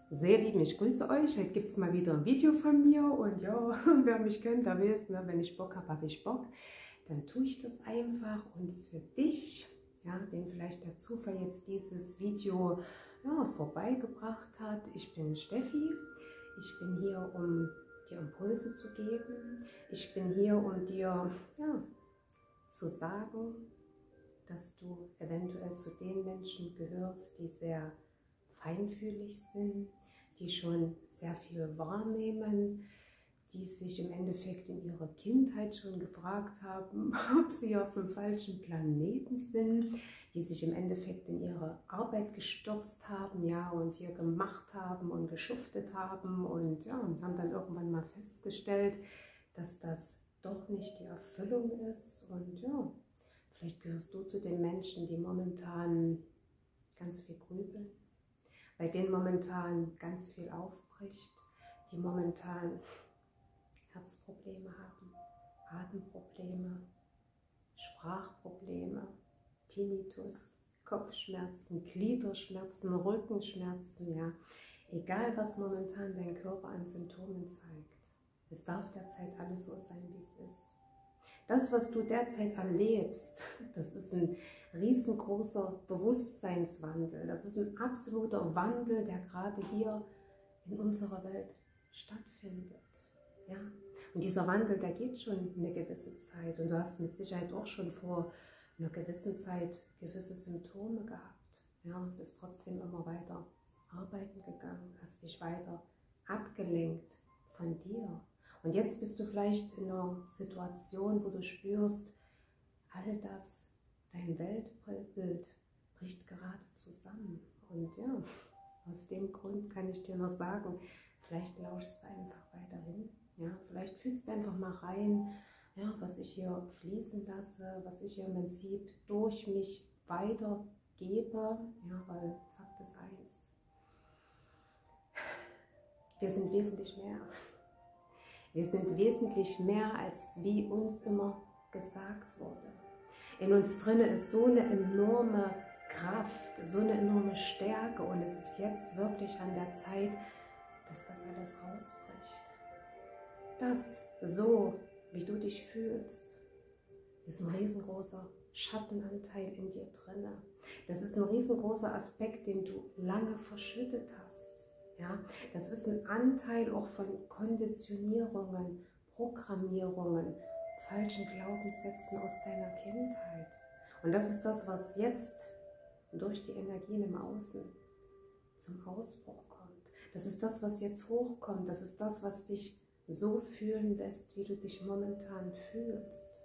Sehr lieb, ich grüße euch. Heute gibt es mal wieder ein Video von mir und ja, wer mich kennt, der weiß, ne, wenn ich Bock habe, habe ich Bock. Dann tue ich das einfach und für dich, ja, den vielleicht der Zufall jetzt dieses Video vorbeigebracht hat. Ich bin Steffi, ich bin hier, um dir Impulse zu geben. Ich bin hier, um dir zu sagen, dass du eventuell zu den Menschen gehörst, die sehr feinfühlig sind, die schon sehr viel wahrnehmen, die sich im Endeffekt in ihrer Kindheit schon gefragt haben, ob sie auf dem falschen Planeten sind, die sich im Endeffekt in ihre Arbeit gestürzt haben, ja, und hier gemacht haben und geschuftet haben und ja, und haben dann irgendwann mal festgestellt, dass das doch nicht die Erfüllung ist. Und ja, vielleicht gehörst du zu den Menschen, die momentan ganz viel grübeln, bei denen momentan ganz viel aufbricht, die momentan Herzprobleme haben, Atemprobleme, Sprachprobleme, Tinnitus, Kopfschmerzen, Gliederschmerzen, Rückenschmerzen, ja. Egal, was momentan dein Körper an Symptomen zeigt, es darf derzeit alles so sein, wie es ist. Das, was du derzeit erlebst, das ist ein riesengroßer Bewusstseinswandel. Das ist ein absoluter Wandel, der gerade hier in unserer Welt stattfindet. Ja? Und dieser Wandel, der geht schon eine gewisse Zeit. Und du hast mit Sicherheit auch schon vor einer gewissen Zeit gewisse Symptome gehabt. Ja? Bist trotzdem immer weiter arbeiten gegangen, hast dich weiter abgelenkt von dir. Und jetzt bist du vielleicht in einer Situation, wo du spürst, all das, dein Weltbild bricht gerade zusammen. Und ja, aus dem Grund kann ich dir nur sagen, vielleicht lauschst du einfach weiterhin. Ja, vielleicht fühlst du einfach mal rein, ja, was ich hier fließen lasse, was ich hier im Prinzip durch mich weitergebe. Ja, weil Fakt ist eins, wir sind wesentlich mehr. Wir sind wesentlich mehr, als wie uns immer gesagt wurde. In uns drinne ist so eine enorme Kraft, so eine enorme Stärke und es ist jetzt wirklich an der Zeit, dass das alles rausbricht. Das, so wie du dich fühlst, ist ein riesengroßer Schattenanteil in dir drinne. Das ist ein riesengroßer Aspekt, den du lange verschüttet hast. Ja, das ist ein Anteil auch von Konditionierungen, Programmierungen, falschen Glaubenssätzen aus deiner Kindheit. Und das ist das, was jetzt durch die Energien im Außen zum Ausbruch kommt. Das ist das, was jetzt hochkommt. Das ist das, was dich so fühlen lässt, wie du dich momentan fühlst.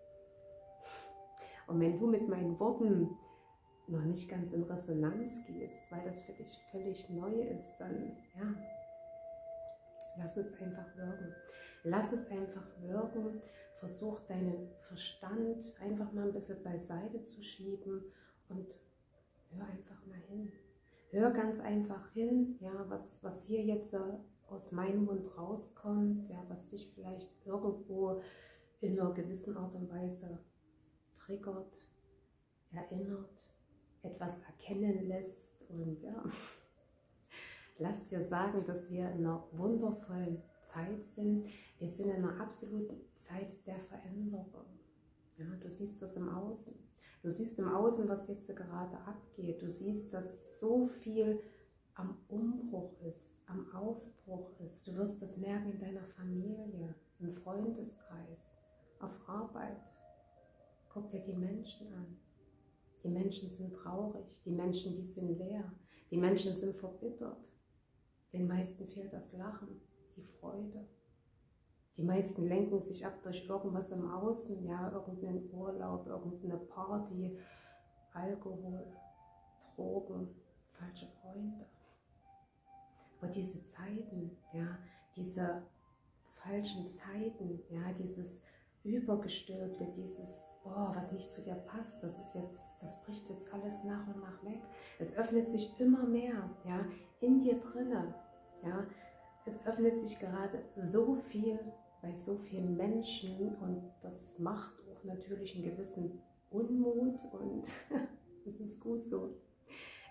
Und wenn du mit meinen Worten noch nicht ganz in Resonanz gehst, weil das für dich völlig neu ist, dann ja, lass es einfach wirken. Lass es einfach wirken. Versuch deinen Verstand einfach mal ein bisschen beiseite zu schieben und hör einfach mal hin. Hör ganz einfach hin, ja, was hier jetzt aus meinem Mund rauskommt, ja, was dich vielleicht irgendwo in einer gewissen Art und Weise triggert, erinnert, etwas erkennen lässt. Und ja, lass dir sagen, dass wir in einer wundervollen Zeit sind. Wir sind in einer absoluten Zeit der Veränderung. Ja, du siehst das im Außen. Du siehst im Außen, was jetzt gerade abgeht. Du siehst, dass so viel am Umbruch ist, am Aufbruch ist. Du wirst das merken in deiner Familie, im Freundeskreis, auf Arbeit. Guck dir die Menschen an. Die Menschen sind traurig, die Menschen, die sind leer, die Menschen sind verbittert. Den meisten fehlt das Lachen, die Freude. Die meisten lenken sich ab durch irgendwas im Außen, ja, irgendeinen Urlaub, irgendeine Party, Alkohol, Drogen, falsche Freunde. Aber diese Zeiten, ja, diese falschen Zeiten, ja, dieses Übergestülpte, dieses was nicht zu dir passt, das bricht jetzt alles nach und nach weg. Es öffnet sich immer mehr, ja, in dir drinne, ja. Es öffnet sich gerade so viel bei so vielen Menschen und das macht auch natürlich einen gewissen Unmut und es ist gut so.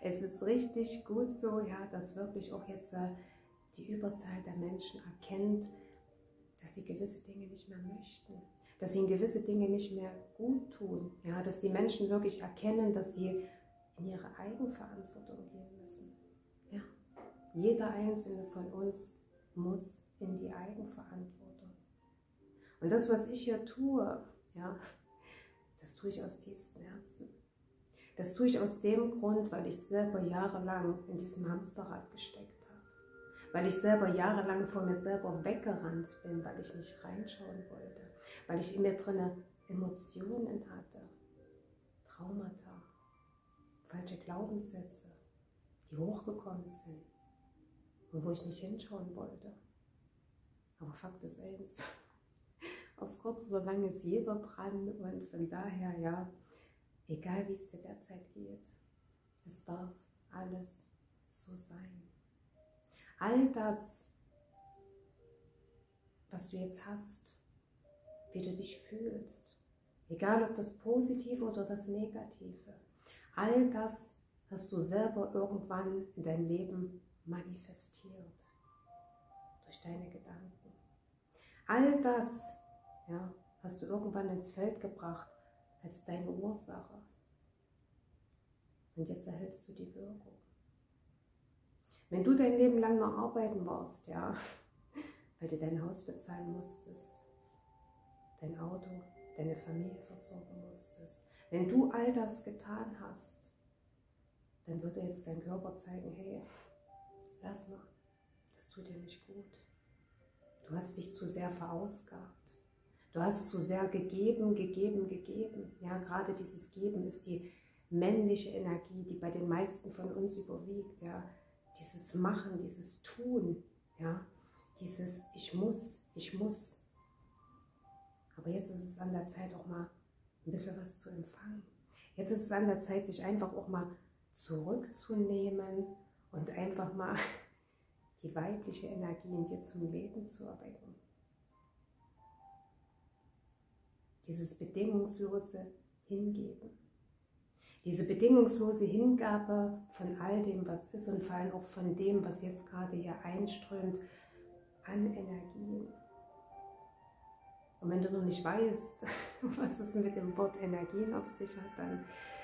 Es ist richtig gut so, ja, dass wirklich auch jetzt die Überzahl der Menschen erkennt, dass sie gewisse Dinge nicht mehr möchten, dass ihnen gewisse Dinge nicht mehr gut tun, ja, dass die Menschen wirklich erkennen, dass sie in ihre Eigenverantwortung gehen müssen. Ja. Jeder einzelne von uns muss in die Eigenverantwortung. Und das, was ich hier tue, ja, das tue ich aus tiefstem Herzen. Das tue ich aus dem Grund, weil ich selber jahrelang in diesem Hamsterrad gesteckt habe. Weil ich selber jahrelang vor mir selber weggerannt bin, weil ich nicht reinschauen wollte. Weil ich in mir drinne Emotionen hatte, Traumata, falsche Glaubenssätze, die hochgekommen sind und wo ich nicht hinschauen wollte. Aber Fakt ist eins, auf kurz oder lang ist jeder dran und von daher, ja, egal wie es dir derzeit geht, es darf alles so sein. All das, was du jetzt hast, wie du dich fühlst, egal ob das Positive oder das Negative, all das hast du selber irgendwann in deinem Leben manifestiert, durch deine Gedanken. All das, ja, hast du irgendwann ins Feld gebracht als deine Ursache. Und jetzt erhältst du die Wirkung. Wenn du dein Leben lang noch arbeiten warst, ja, weil du dein Haus bezahlen musstest, dein Auto, deine Familie versorgen musstest, wenn du all das getan hast, dann würde jetzt dein Körper zeigen, hey, lass mal, das tut dir nicht gut. Du hast dich zu sehr verausgabt. Du hast zu sehr gegeben. Ja, gerade dieses Geben ist die männliche Energie, die bei den meisten von uns überwiegt. Ja, dieses Machen, dieses Tun, ja, dieses Ich muss. Aber jetzt ist es an der Zeit, auch mal ein bisschen was zu empfangen. Jetzt ist es an der Zeit, sich einfach auch mal zurückzunehmen und einfach mal die weibliche Energie in dir zum Leben zu erwecken. Dieses bedingungslose Hingeben. Diese bedingungslose Hingabe von all dem, was ist und vor allem auch von dem, was jetzt gerade hier einströmt, an Energien. Und wenn du noch nicht weißt, was es mit dem Wort Energien auf sich hat, dann,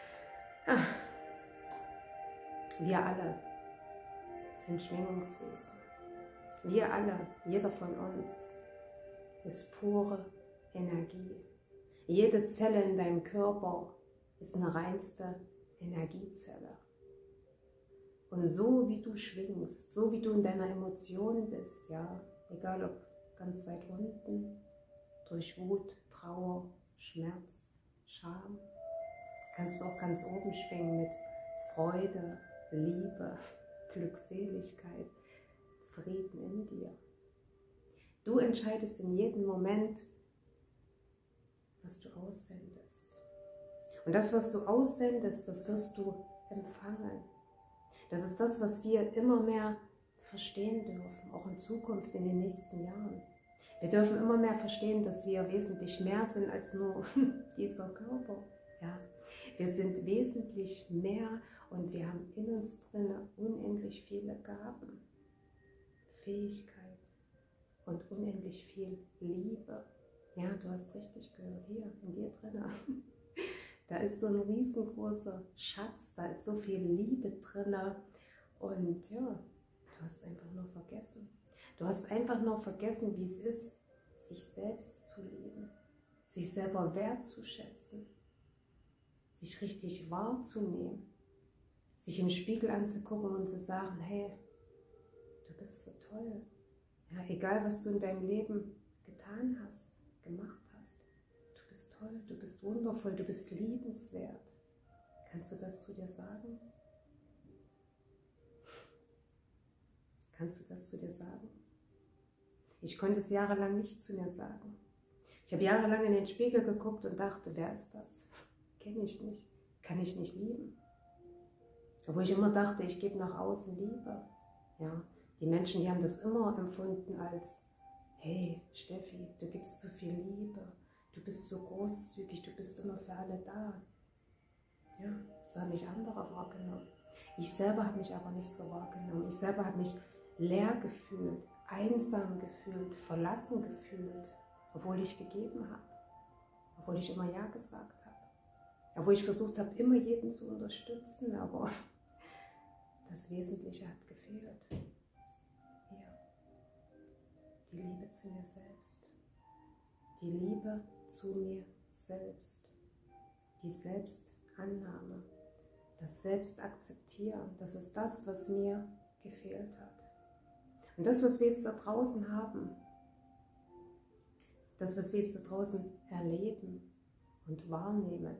wir alle sind Schwingungswesen. Wir alle, jeder von uns, ist pure Energie. Jede Zelle in deinem Körper ist eine reinste Energiezelle. Und so wie du schwingst, so wie du in deiner Emotion bist, ja, egal ob ganz weit unten, durch Wut, Trauer, Schmerz, Scham, kannst du auch ganz oben schwingen mit Freude, Liebe, Glückseligkeit, Frieden in dir. Du entscheidest in jedem Moment, was du aussendest. Und das, was du aussendest, das wirst du empfangen. Das ist das, was wir immer mehr verstehen dürfen, auch in Zukunft, in den nächsten Jahren. Wir dürfen immer mehr verstehen, dass wir wesentlich mehr sind als nur dieser Körper. Ja. Wir sind wesentlich mehr und wir haben in uns drin unendlich viele Gaben, Fähigkeiten und unendlich viel Liebe. Ja, du hast richtig gehört, hier in dir drin. Da ist so ein riesengroßer Schatz, da ist so viel Liebe drin und ja, du hast einfach nur vergessen. Du hast einfach nur vergessen, wie es ist, sich selbst zu lieben, sich selber wertzuschätzen, sich richtig wahrzunehmen, sich im Spiegel anzugucken und zu sagen, hey, du bist so toll. Ja, egal, was du in deinem Leben getan hast, gemacht hast, du bist toll, du bist wundervoll, du bist liebenswert. Kannst du das zu dir sagen? Kannst du das zu dir sagen? Ich konnte es jahrelang nicht zu mir sagen. Ich habe jahrelang in den Spiegel geguckt und dachte, wer ist das? Kenne ich nicht, kann ich nicht lieben. Obwohl ich immer dachte, ich gebe nach außen Liebe. Ja, die Menschen, die haben das immer empfunden als, hey Steffi, du gibst so viel Liebe, du bist so großzügig, du bist immer für alle da. Ja, so haben mich andere wahrgenommen. Ich selber habe mich aber nicht so wahrgenommen. Ich selber habe mich leer gefühlt, einsam gefühlt, verlassen gefühlt, obwohl ich gegeben habe, obwohl ich immer Ja gesagt habe, obwohl ich versucht habe, immer jeden zu unterstützen, aber das Wesentliche hat gefehlt. Hier, die Liebe zu mir selbst, die Liebe zu mir selbst, die Selbstannahme, das Selbstakzeptieren, das ist das, was mir gefehlt hat. Und das, was wir jetzt da draußen haben, das, was wir jetzt da draußen erleben und wahrnehmen,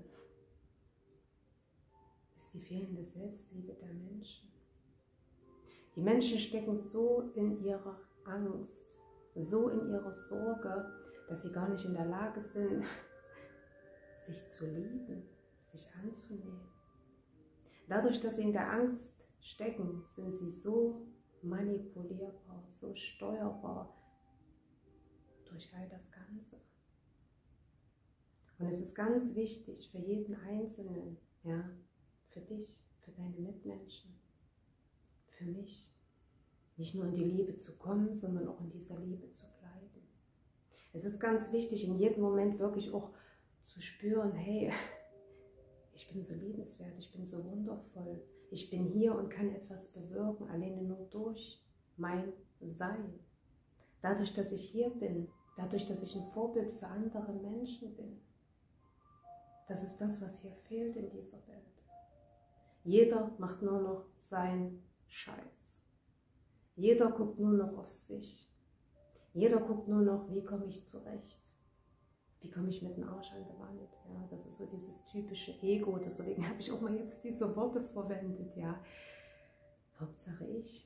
ist die fehlende Selbstliebe der Menschen. Die Menschen stecken so in ihrer Angst, so in ihrer Sorge, dass sie gar nicht in der Lage sind, sich zu lieben, sich anzunehmen. Dadurch, dass sie in der Angst stecken, sind sie so manipulierbar, so steuerbar durch all das Ganze. Und es ist ganz wichtig für jeden Einzelnen, ja, für dich, für deine Mitmenschen, für mich, nicht nur in die Liebe zu kommen, sondern auch in dieser Liebe zu bleiben. Es ist ganz wichtig, in jedem Moment wirklich auch zu spüren, hey, ich bin so liebenswert, ich bin so wundervoll, ich bin hier und kann etwas bewirken, alleine nur durch mein Sein. Dadurch, dass ich hier bin, dadurch, dass ich ein Vorbild für andere Menschen bin. Das ist das, was hier fehlt in dieser Welt. Jeder macht nur noch seinen Scheiß. Jeder guckt nur noch auf sich. Jeder guckt nur noch, wie komme ich zurecht. Wie komme ich mit dem Arsch an die Wand? Ja, das ist so dieses typische Ego, deswegen habe ich auch mal jetzt diese Worte verwendet. Ja. Hauptsache ich.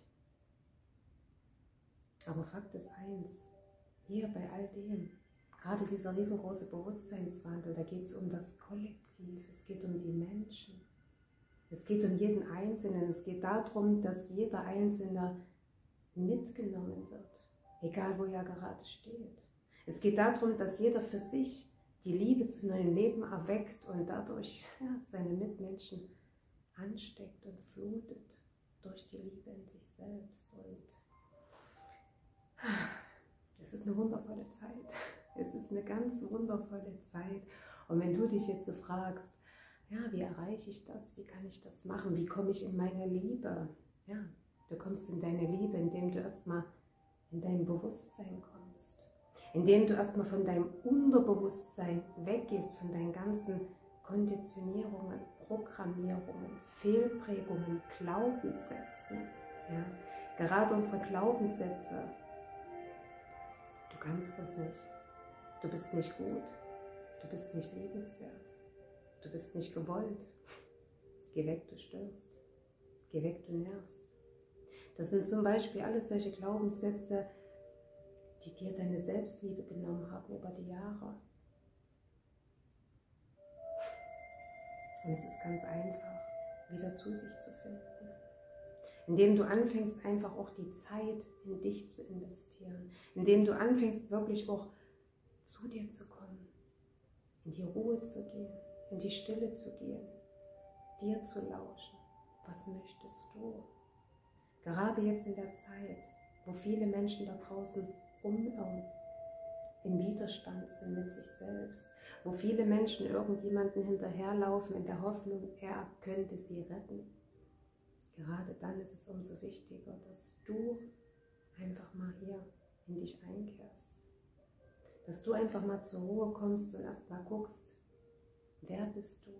Aber Fakt ist eins, hier bei all dem, gerade dieser riesengroße Bewusstseinswandel, da geht es um das Kollektiv, es geht um die Menschen, es geht um jeden Einzelnen, es geht darum, dass jeder Einzelne mitgenommen wird, egal wo er gerade steht. Es geht darum, dass jeder für sich die Liebe zu neuem Leben erweckt und dadurch seine Mitmenschen ansteckt und flutet durch die Liebe in sich selbst. Und es ist eine wundervolle Zeit. Es ist eine ganz wundervolle Zeit. Und wenn du dich jetzt so fragst, ja, wie erreiche ich das? Wie kann ich das machen? Wie komme ich in meine Liebe? Ja, du kommst in deine Liebe, indem du erstmal in dein Bewusstsein kommst. Indem du erstmal von deinem Unterbewusstsein weggehst, von deinen ganzen Konditionierungen, Programmierungen, Fehlprägungen, Glaubenssätzen. Ja? Gerade unsere Glaubenssätze. Du kannst das nicht. Du bist nicht gut. Du bist nicht liebenswert. Du bist nicht gewollt. Geh weg, du störst. Geh weg, du nervst. Das sind zum Beispiel alles solche Glaubenssätze, die dir deine Selbstliebe genommen haben über die Jahre. Und es ist ganz einfach, wieder zu sich zu finden. Indem du anfängst, einfach auch die Zeit in dich zu investieren. Indem du anfängst, wirklich auch zu dir zu kommen. In die Ruhe zu gehen, in die Stille zu gehen, dir zu lauschen. Was möchtest du? Gerade jetzt in der Zeit, wo viele Menschen da draußen rumirren, im Widerstand sind mit sich selbst, wo viele Menschen irgendjemanden hinterherlaufen in der Hoffnung, er könnte sie retten. Gerade dann ist es umso wichtiger, dass du einfach mal hier in dich einkehrst. Dass du einfach mal zur Ruhe kommst und erst mal guckst, wer bist du?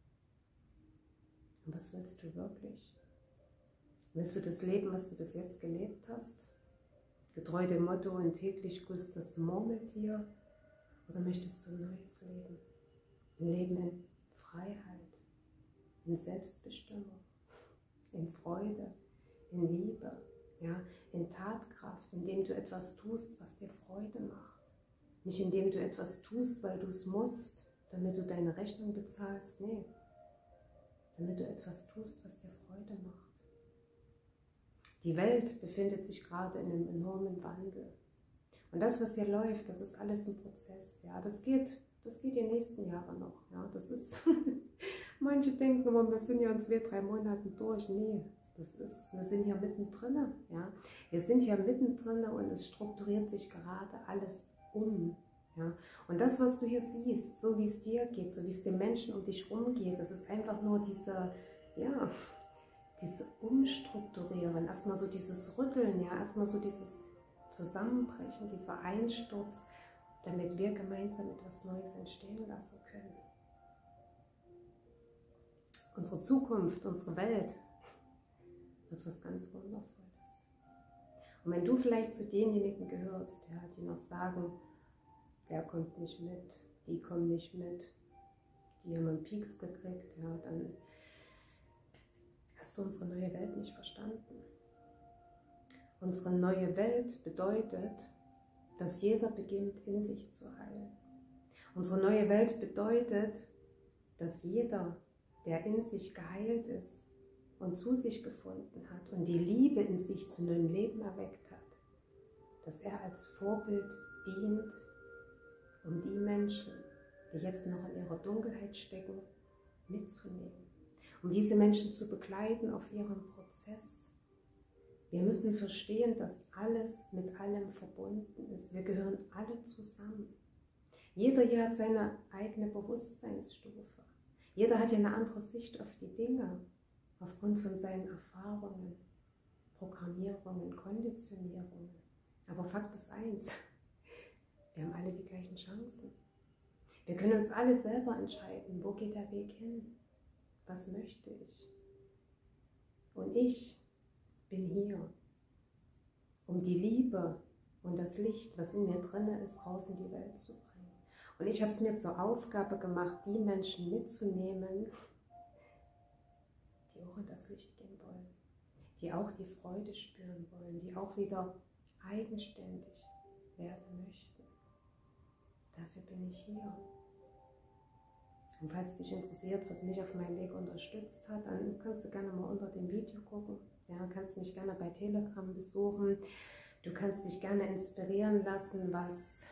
Und was willst du wirklich? Willst du das Leben, was du bis jetzt gelebt hast? Getreu dem Motto, und täglich grüßt das Murmeltier? Oder möchtest du ein neues Leben? Ein Leben in Freiheit, in Selbstbestimmung, in Freude, in Liebe, ja, in Tatkraft, indem du etwas tust, was dir Freude macht. Nicht indem du etwas tust, weil du es musst, damit du deine Rechnung bezahlst, nee. Damit du etwas tust, was dir Freude macht. Die Welt befindet sich gerade in einem enormen Wandel. Und das, was hier läuft, das ist alles ein Prozess. Ja, das geht die nächsten Jahre noch. Ja, das ist Manche denken immer, wir sind ja in 2, 3 Monaten durch. Nee, wir sind hier mittendrin. Ja? Wir sind hier mittendrin und es strukturiert sich gerade alles um. Ja? Und das, was du hier siehst, so wie es dir geht, so wie es den Menschen um dich herum geht, das ist einfach nur diese Umstrukturieren, erstmal so dieses Rütteln, ja, erstmal so dieses Zusammenbrechen, dieser Einsturz, damit wir gemeinsam etwas Neues entstehen lassen können. Unsere Zukunft, unsere Welt wird was ganz Wundervolles. Und wenn du vielleicht zu denjenigen gehörst, ja, die noch sagen, der kommt nicht mit, die kommen nicht mit, die haben einen Pieks gekriegt, ja, dann hast du unsere neue Welt nicht verstanden. Unsere neue Welt bedeutet, dass jeder beginnt, in sich zu heilen. Unsere neue Welt bedeutet, dass jeder, der in sich geheilt ist und zu sich gefunden hat und die Liebe in sich zu neuem Leben erweckt hat, dass er als Vorbild dient, um die Menschen, die jetzt noch in ihrer Dunkelheit stecken, mitzunehmen. Um diese Menschen zu begleiten auf ihrem Prozess. Wir müssen verstehen, dass alles mit allem verbunden ist. Wir gehören alle zusammen. Jeder hier hat seine eigene Bewusstseinsstufe. Jeder hat ja eine andere Sicht auf die Dinge, aufgrund von seinen Erfahrungen, Programmierungen, Konditionierungen. Aber Fakt ist eins, wir haben alle die gleichen Chancen. Wir können uns alle selber entscheiden, wo geht der Weg hin? Was möchte ich? Und ich bin hier, um die Liebe und das Licht, was in mir drin ist, raus in die Welt zu bringen. Und ich habe es mir zur Aufgabe gemacht, die Menschen mitzunehmen, die auch in das Licht gehen wollen, die auch die Freude spüren wollen, die auch wieder eigenständig werden möchten. Dafür bin ich hier. Und falls dich interessiert, was mich auf meinem Weg unterstützt hat, dann kannst du gerne mal unter dem Video gucken. Ja, kannst mich gerne bei Telegram besuchen. Du kannst dich gerne inspirieren lassen, was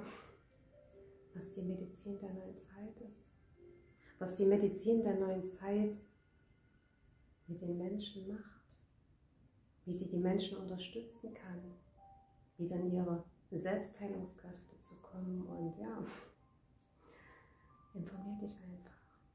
die Medizin der neuen Zeit ist. Was die Medizin der neuen Zeit mit den Menschen macht. Wie sie die Menschen unterstützen kann. Wieder in ihre Selbstheilungskräfte zu kommen. Und ja, informier dich einfach.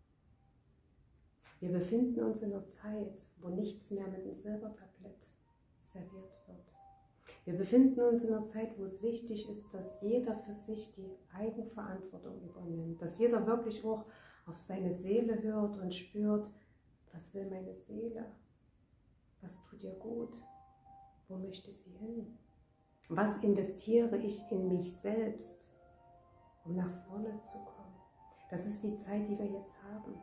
Wir befinden uns in einer Zeit, wo nichts mehr mit einem Silbertablett serviert wird. Wir befinden uns in einer Zeit, wo es wichtig ist, dass jeder für sich die Eigenverantwortung übernimmt. Dass jeder wirklich auch auf seine Seele hört und spürt, was will meine Seele? Was tut ihr gut? Wo möchte sie hin? Was investiere ich in mich selbst, um nach vorne zu kommen? Das ist die Zeit, die wir jetzt haben.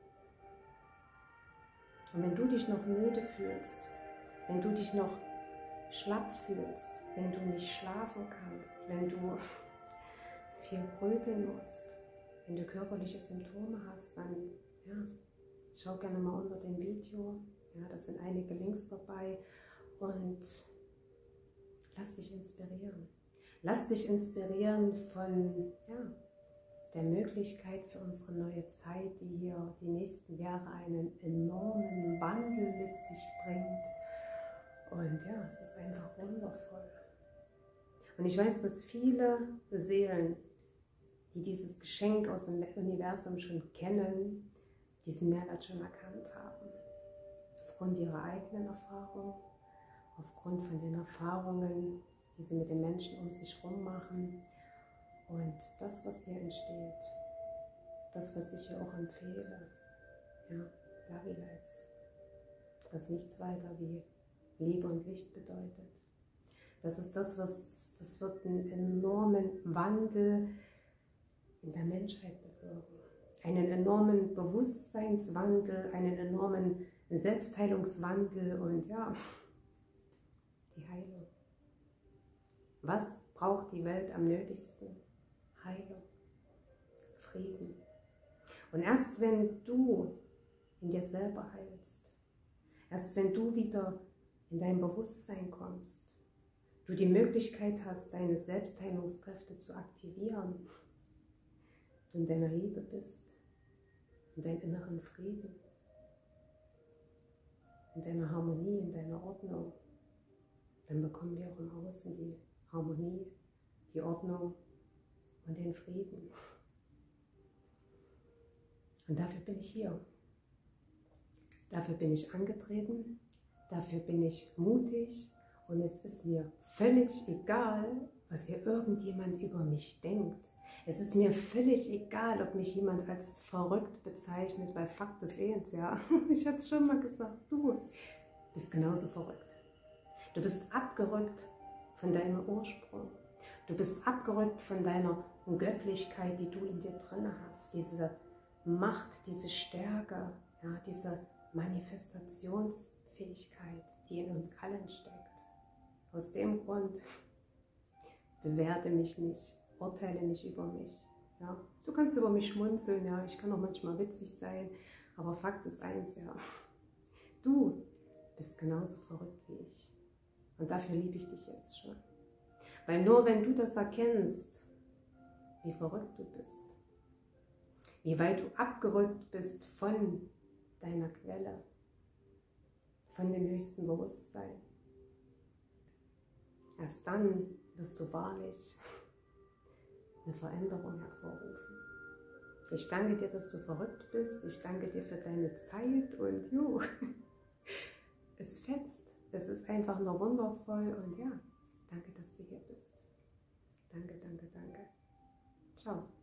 Und wenn du dich noch müde fühlst, wenn du dich noch schlapp fühlst, wenn du nicht schlafen kannst, wenn du viel grübeln musst, wenn du körperliche Symptome hast, dann ja, schau gerne mal unter dem Video. Ja, da sind einige Links dabei und lass dich inspirieren. Lass dich inspirieren von der Möglichkeit für unsere neue Zeit, die hier die nächsten Jahre einen enormen Wandel mit sich bringt. Und ja, es ist einfach wundervoll. Und ich weiß, dass viele Seelen, die dieses Geschenk aus dem Universum schon kennen, diesen Mehrwert schon erkannt haben. Aufgrund ihrer eigenen Erfahrung, aufgrund von den Erfahrungen, die sie mit den Menschen um sich herum machen. Und das, was hier entsteht, das, was ich hier auch empfehle, ja, Lavi Lights, was nichts weiter wie Liebe und Licht bedeutet. Das ist das wird einen enormen Wandel in der Menschheit bewirken. Einen enormen Bewusstseinswandel, einen enormen Selbstheilungswandel und ja, die Heilung. Was braucht die Welt am nötigsten? Heilung, Frieden. Und erst wenn du in dir selber heilst, erst wenn du wieder in dein Bewusstsein kommst, du die Möglichkeit hast, deine Selbstheilungskräfte zu aktivieren, du in deiner Liebe bist, in deinen inneren Frieden, in deiner Harmonie, in deiner Ordnung, dann bekommen wir auch im Außen die Harmonie, die Ordnung und den Frieden. Und dafür bin ich hier. Dafür bin ich angetreten, dafür bin ich mutig und es ist mir völlig egal, was hier irgendjemand über mich denkt. Es ist mir völlig egal, ob mich jemand als verrückt bezeichnet, weil Fakt ist eins, ja. Ich hatte es schon mal gesagt, du bist genauso verrückt. Du bist abgerückt von deinem Ursprung. Du bist abgerückt von deiner Göttlichkeit, die du in dir drin hast. Diese Macht, diese Stärke, ja, diese Manifestationsfähigkeit, die in uns allen steckt. Aus dem Grund bewerte mich nicht, urteile nicht über mich. Ja. Du kannst über mich schmunzeln, ja, ich kann auch manchmal witzig sein, aber Fakt ist eins, ja, du bist genauso verrückt wie ich. Und dafür liebe ich dich jetzt schon. Weil nur wenn du das erkennst, wie verrückt du bist, wie weit du abgerückt bist von deiner Quelle, von dem höchsten Bewusstsein, erst dann wirst du wahrlich eine Veränderung hervorrufen. Ich danke dir, dass du verrückt bist. Ich danke dir für deine Zeit und es fetzt. Es ist einfach nur wundervoll und ja, danke, dass du hier bist. Danke, danke, danke. Ciao.